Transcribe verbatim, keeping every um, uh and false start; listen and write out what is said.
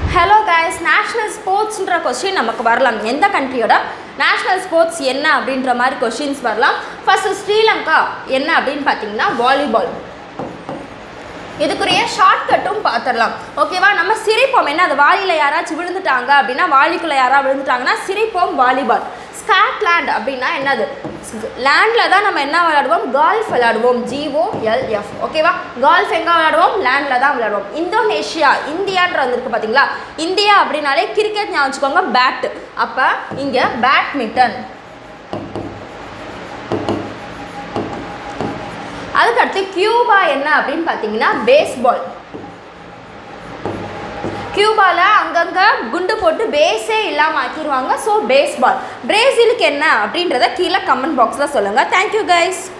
Hello guys, national sports ன்ற question நமக்கு வரலாம். எந்த கண்ட்ரியோட national sports என்ன அப்படின்ற மாதிரி questions வரலாம். First ஸ்ரீலங்கா என்ன அப்படினு பாத்தீங்கன்னா வாலிபால். இதுக்குரிய ஷார்ட்கட்டும் பார்த்துடலாம். ஓகேவா? நம்ம சிரிப்போம். என்ன அது வாலில யாராச்சும் விழுந்துட்டாங்க அப்படின்னா வாலிக்குள்ள யாரா விழுந்துட்டாங்கன்னா சிரிப்போம் வாலிபால். ஸ்காட்லாண்ட் அப்படின்னா என்னது? லேண்ட்ல தான் நம்ம என்ன விளையாடுவோம்? கால்ஃப் விளையாடுவோம். G O L F. ஓகேவா? கால்ஃப் எங்கே விளையாடுவோம்? லேண்ட்ல தான் விளையாடுவோம். இந்தோனேஷியா இந்தியான்ற வந்திருக்கு பார்த்தீங்களா? இந்தியா அப்படின்னாலே கிரிக்கெட் ஞாபகம் வச்சுக்கோங்க. பேட். அப்போ இங்கே பேட்மிண்டன். அதுக்கடுத்து கியூபா என்ன அப்படின்னு பார்த்தீங்கன்னா பேஸ்பால். கியூபாவில் அங்கங்கே குண்டு போட்டு பேஸே இல்லாமல் ஆக்கிடுவாங்க. So baseball. பிரேசிலுக்கு என்ன அப்படின்றத கீழே கமெண்ட் பாக்ஸில் சொல்லுங்கள். Thank you guys.